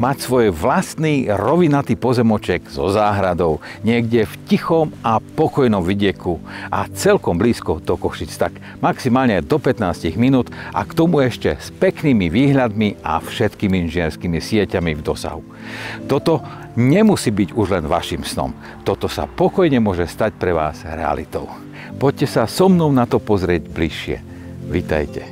mať svoj vlastný rovinatý pozemoček so záhradou niekde v tichom a pokojnom vidieku a celkom blízko do Košic, tak maximálne do 15 minút a k tomu ešte s peknými výhľadmi a všetkými inžinierskými sieťami v dosahu. Toto nemusí byť už len vašim snom. Toto sa pokojne môže stať pre vás realitou. Poďte sa so mnou na to pozrieť bližšie. Vitajte.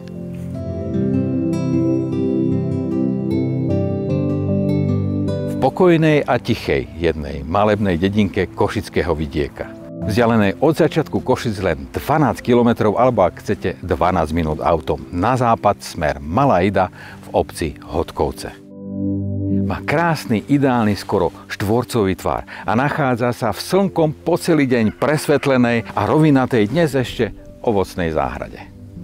V pokojnej a tichej jednej malebnej dedinke košického vidieka. Vzdialenej od začiatku Košic len 12 km alebo ak chcete 12 minút autom na západ smer Malá Ida v obci Hodkovce. Má krásny, ideálny, skoro štvorcový tvar a nachádza sa v slnkom po celý deň presvetlenej a rovinatej dnes ešte ovocnej záhrade.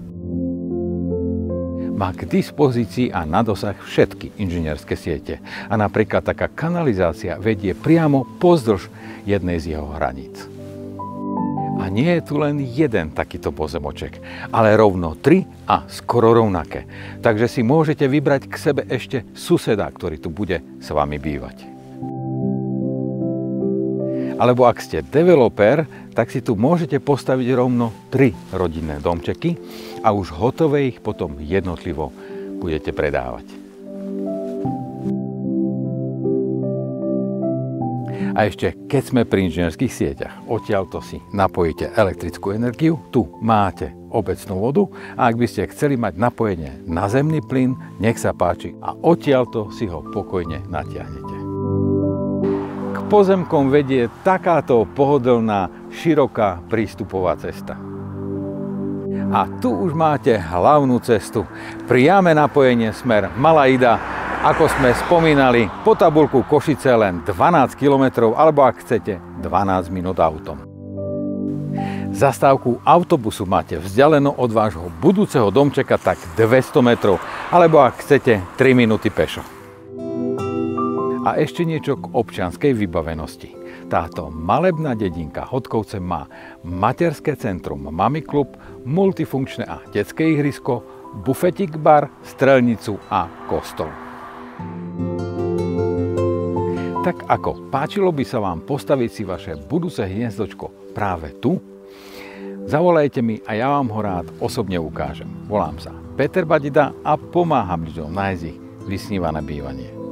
Má k dispozícii a na dosah všetky inžinierské siete a napríklad taká kanalizácia vedie priamo pozdĺž jednej z jeho hraníc. A nie je tu len jeden takýto pozemoček, ale rovno 3 a skoro rovnaké. Takže si môžete vybrať k sebe ešte suseda, ktorý tu bude s vami bývať. Alebo ak ste developer, tak si tu môžete postaviť rovno 3 rodinné domčeky a už hotové ich potom jednotlivo budete predávať. A ešte, keď sme pri inžinierských sieťach, odtiaľto si napojíte elektrickú energiu, tu máte obecnú vodu a ak by ste chceli mať napojenie na zemný plyn, nech sa páči a odtiaľto si ho pokojne natiahnete. K pozemkom vedie takáto pohodlná, široká prístupová cesta. A tu už máte hlavnú cestu, priame napojenie smer Malá Ida. Ako sme spomínali, po tabuľku Košice len 12 km alebo ak chcete 12 minút autom. Zastávku autobusu máte vzdialeno od vášho budúceho domčeka tak 200 metrov alebo ak chcete 3 minúty pešo. A ešte niečo k občianskej vybavenosti. Táto malebná dedinka Hodkovce má materské centrum, mamiklub, multifunkčné a detské ihrisko, bufetik bar, strelnicu a kostol. Tak ako páčilo by sa vám postaviť si vaše budúce hniezdočko práve tu? Zavolajte mi a ja vám ho rád osobne ukážem. Volám sa Peter Badida a pomáham ľuďom nájsť ich vysnívané bývanie.